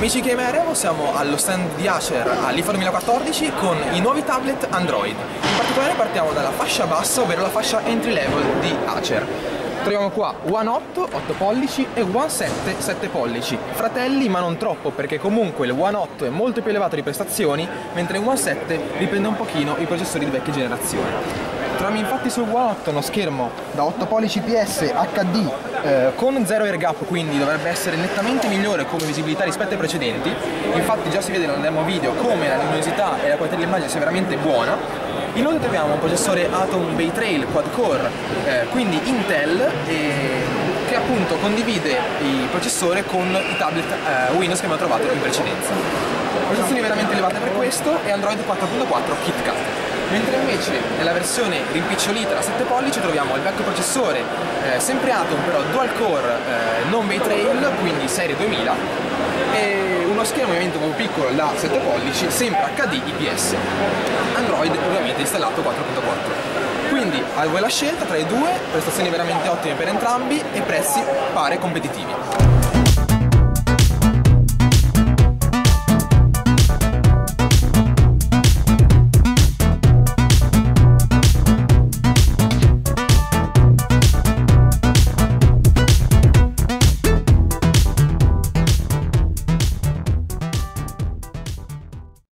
Amici che chiameremo, siamo allo stand di Acer all'IFA 2014 con i nuovi tablet Android. In particolare partiamo dalla fascia bassa, ovvero la fascia entry level di Acer. Troviamo qua One 8, 8 pollici e One 7, 7 pollici. Fratelli ma non troppo, perché comunque il One 8 è molto più elevato di prestazioni, mentre il One 7 riprende un pochino i processori di vecchia generazione. Troviamo infatti sul One 8 uno schermo da 8 pollici IPS HD con 0 air gap, quindi dovrebbe essere nettamente migliore come visibilità rispetto ai precedenti. Infatti già si vede nel demo video come la luminosità e la qualità dell'immagine sia veramente buona. Inoltre troviamo un processore Atom Bay Trail quad core, quindi Intel, che appunto condivide il processore con i tablet Windows che abbiamo trovato in precedenza. Prestazioni veramente elevate per questo e Android 4.4 KitKat. Mentre invece nella versione rimpicciolita da 7 pollici troviamo il vecchio processore, sempre Atom però dual core, non Bay Trail, quindi serie 2000, e uno schermo ovviamente un po' piccolo da 7 pollici, sempre HD IPS. Android ovviamente installato 4.4. Quindi a voi la scelta tra i due, prestazioni veramente ottime per entrambi e prezzi pare competitivi.